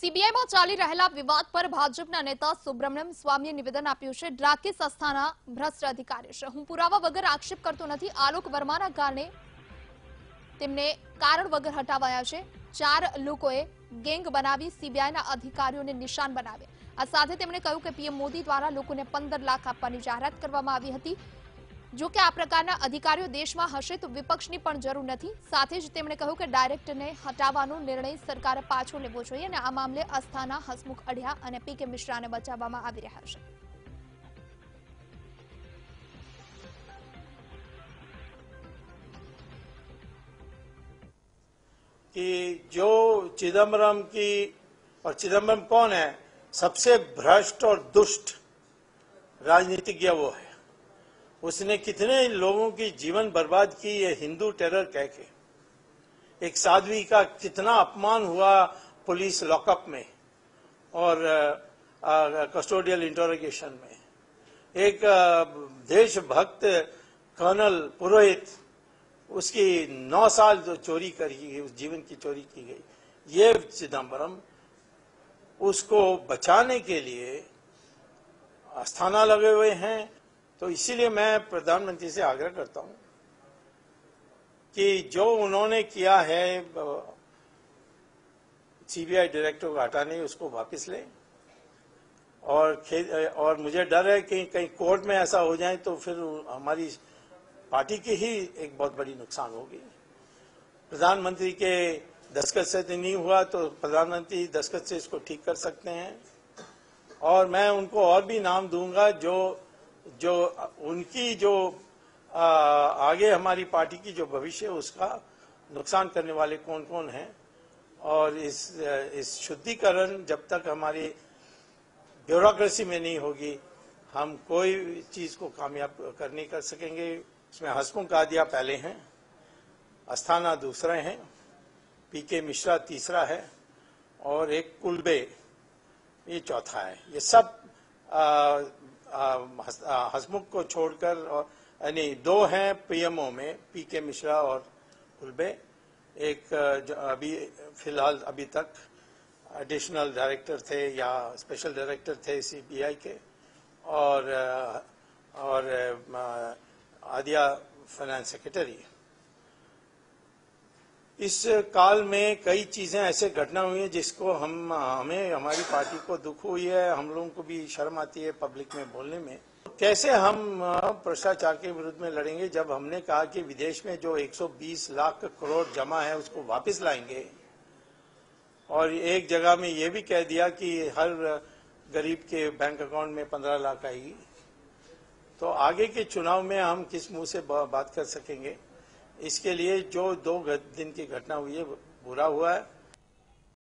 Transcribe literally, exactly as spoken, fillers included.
CBI में चाली रहेला विवाद पर भाजपा नेता सुब्रमण्यम स्वामीए निवेदन आप्યું છે। રાકેશ અસ્થાના ભ્રષ્ટ અધિકારી છે। હું પુરાવા વગર આક્ષેપ કરતો નથી। આલોક વર્માના કારણે તેમને કારણ વગર હટાવાયા છે। ચાર લોકોએ ગેંગ બનાવી सीबीआईના અધિકારીઓને નિશાન બનાવ્યા। આ સાથે તેમણે કહ્યું કે પીએમ મોદી દ્વારા લોકોને પંદર લાખ આપવાની જાહેરાત કરવામાં આવી હતી। જો કે આ પ્રકારના અધિકારીઓ દેશમાં હશે તો વિપક્ષની પણ જરૂર નથી। સાથે જ તેમણે કહ્યું કે ડાયરેક્ટરને હટાવવાનો નિર્ણય સરકારે પાછો લેવો જોઈએ અને આ મામલે અસ્થાના, હસમુખ અઢિયા અને પીકે મિશ્રાને બચાવવામાં આવી રહ્યા છે। कि जो चिदम्बरम की, और चिदम्बरम कौन है, सबसे भ्रष्ट और दुष्ट राजनीतिज्ञ वो है। उसने कितने लोगों की जीवन बर्बाद की ये हिंदू टेरर कह के। एक साध्वी का कितना अपमान हुआ पुलिस लॉकअप में और कस्टोडियल इंटरोगेशन में। एक देशभक्त कर्नल पुरोहित, उसकी नौ साल जो चोरी करी गई, उस जीवन की चोरी की गई। ये चिदम्बरम उसको बचाने के लिए अस्थाना लगे हुए हैं। तो इसीलिए मैं प्रधानमंत्री से आग्रह करता हूं कि जो उन्होंने किया है सीबीआई डायरेक्टर को हटाने, उसको वापस लें। और और मुझे डर है कि कहीं कोर्ट में ऐसा हो जाए तो फिर हमारी पार्टी की ही एक बहुत बड़ी नुकसान होगी। प्रधानमंत्री के दस्तखत से नहीं हुआ तो प्रधानमंत्री दस्तखत से इसको ठीक कर सकते हैं। और मैं उनको और भी नाम दूंगा जो जो उनकी जो आ, आगे हमारी पार्टी की जो भविष्य उसका नुकसान करने वाले कौन कौन हैं। और इस इस शुद्धिकरण जब तक हमारी ब्यूरोक्रेसी में नहीं होगी, हम कोई चीज को कामयाब कर नहीं कर सकेंगे। इसमें हसमुख अढ़िया पहले हैं, अस्थाना दूसरे हैं, पीके मिश्रा तीसरा है और एक कुलबे ये चौथा है। ये सब आ, आ, हसमुख को छोड़कर, यानी दो हैं पीएमओ में, पीके मिश्रा और कुलबे। एक जो अभी फिलहाल अभी तक एडिशनल डायरेक्टर थे या स्पेशल डायरेक्टर थे सीबीआई के, और और आदिया फाइनेंस सेक्रेटरी। इस काल में कई चीजें ऐसे घटना हुई है जिसको हम हमें हमारी पार्टी को दुख हुई है। हम लोगों को भी शर्म आती है पब्लिक में बोलने में। कैसे हम भ्रष्टाचार के विरुद्ध में लड़ेंगे जब हमने कहा कि विदेश में जो एक सौ बीस लाख करोड़ जमा है उसको वापस लाएंगे, और एक जगह में ये भी कह दिया कि हर गरीब के बैंक अकाउंट में पंद्रह लाख आएगी। तो आगे के चुनाव में हम किस मुंह से बात कर सकेंगे। इसके लिए जो दो दिन की घटना हुई है बुरा हुआ है।